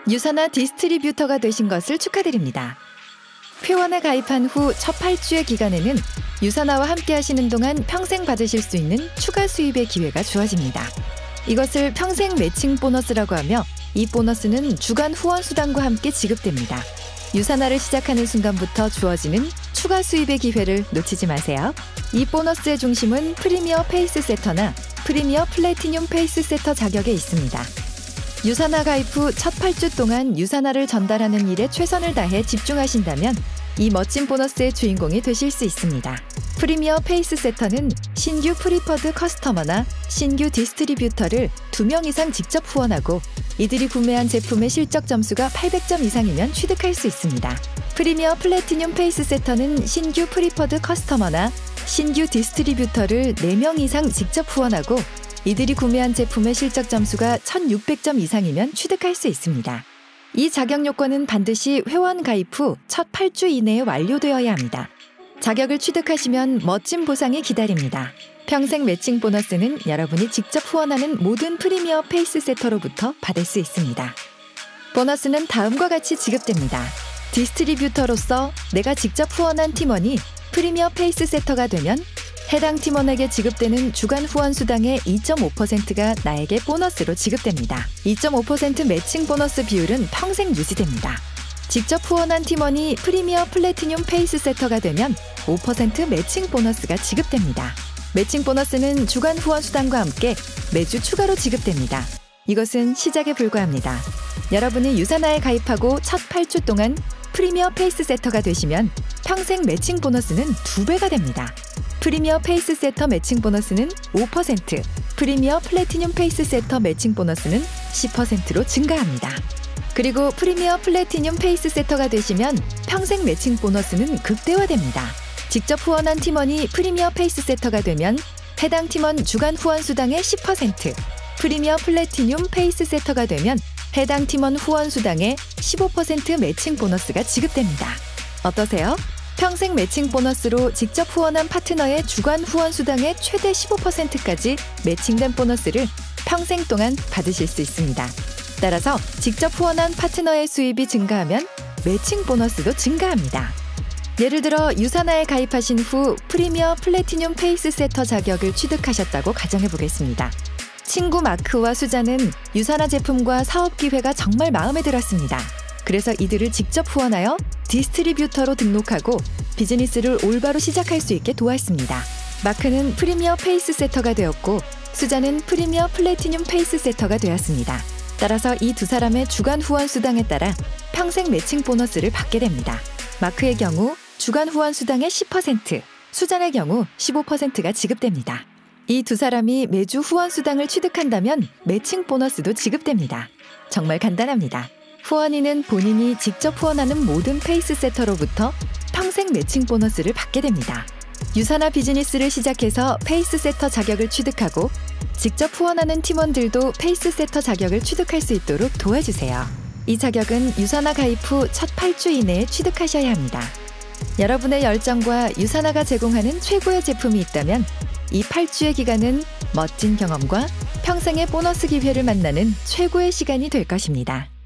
유사나 디스트리뷰터가 되신 것을 축하드립니다. 회원에 가입한 후 첫 8주의 기간에는 유사나와 함께 하시는 동안 평생 받으실 수 있는 추가 수입의 기회가 주어집니다. 이것을 평생 매칭 보너스라고 하며 이 보너스는 주간 후원 수당과 함께 지급됩니다. 유사나를 시작하는 순간부터 주어지는 추가 수입의 기회를 놓치지 마세요. 이 보너스의 중심은 프리미어 페이스 세터나 프리미어 플래티늄 페이스 세터 자격에 있습니다. 유사나 가입 후 첫 8주 동안 유사나를 전달하는 일에 최선을 다해 집중하신다면 이 멋진 보너스의 주인공이 되실 수 있습니다. 프리미어 페이스 세터는 신규 프리퍼드 커스터머나 신규 디스트리뷰터를 2명 이상 직접 후원하고 이들이 구매한 제품의 실적 점수가 800점 이상이면 취득할 수 있습니다. 프리미어 플래티늄 페이스 세터는 신규 프리퍼드 커스터머나 신규 디스트리뷰터를 4명 이상 직접 후원하고 이들이 구매한 제품의 실적 점수가 1600점 이상이면 취득할 수 있습니다. 이 자격 요건은 반드시 회원 가입 후 첫 8주 이내에 완료되어야 합니다. 자격을 취득하시면 멋진 보상이 기다립니다. 평생 매칭 보너스는 여러분이 직접 후원하는 모든 프리미어 페이스 세터로부터 받을 수 있습니다. 보너스는 다음과 같이 지급됩니다. 디스트리뷰터로서 내가 직접 후원한 팀원이 프리미어 페이스 세터가 되면 해당 팀원에게 지급되는 주간 후원 수당의 2.5%가 나에게 보너스로 지급됩니다. 2.5% 매칭 보너스 비율은 평생 유지됩니다. 직접 후원한 팀원이 프리미어 플래티늄 페이스 세터가 되면 5% 매칭 보너스가 지급됩니다. 매칭 보너스는 주간 후원 수당과 함께 매주 추가로 지급됩니다. 이것은 시작에 불과합니다. 여러분이 유사나에 가입하고 첫 8주 동안 프리미어 페이스 세터가 되시면 평생 매칭 보너스는 2배가 됩니다. 프리미어 페이스 세터 매칭 보너스는 5%, 프리미어 플래티늄 페이스 세터 매칭 보너스는 10%로 증가합니다. 그리고 프리미어 플래티늄 페이스 세터가 되시면 평생 매칭 보너스는 극대화됩니다. 직접 후원한 팀원이 프리미어 페이스 세터가 되면 해당 팀원 주간 후원 수당의 10%, 프리미어 플래티늄 페이스 세터가 되면 해당 팀원 후원 수당의 15% 매칭 보너스가 지급됩니다. 어떠세요? 평생 매칭 보너스로 직접 후원한 파트너의 주간 후원 수당의 최대 15%까지 매칭된 보너스를 평생 동안 받으실 수 있습니다. 따라서 직접 후원한 파트너의 수입이 증가하면 매칭 보너스도 증가합니다. 예를 들어 유사나에 가입하신 후 프리미어 플래티늄 페이스 세터 자격을 취득하셨다고 가정해 보겠습니다. 친구 마크와 수자는 유사나 제품과 사업 기회가 정말 마음에 들었습니다. 그래서 이들을 직접 후원하여 디스트리뷰터로 등록하고 비즈니스를 올바로 시작할 수 있게 도왔습니다. 마크는 프리미어 페이스 세터가 되었고 수자는 프리미어 플래티늄 페이스 세터가 되었습니다. 따라서 이 두 사람의 주간 후원 수당에 따라 평생 매칭 보너스를 받게 됩니다. 마크의 경우 주간 후원 수당의 10%, 수잔의 경우 15%가 지급됩니다. 이 두 사람이 매주 후원 수당을 취득한다면 매칭 보너스도 지급됩니다. 정말 간단합니다. 후원인은 본인이 직접 후원하는 모든 페이스 세터로부터 평생 매칭 보너스를 받게 됩니다. 유사나 비즈니스를 시작해서 페이스 세터 자격을 취득하고 직접 후원하는 팀원들도 페이스 세터 자격을 취득할 수 있도록 도와주세요. 이 자격은 유사나 가입 후 첫 8주 이내에 취득하셔야 합니다. 여러분의 열정과 유사나가 제공하는 최고의 제품이 있다면 이 8주의 기간은 멋진 경험과 평생의 보너스 기회를 만나는 최고의 시간이 될 것입니다.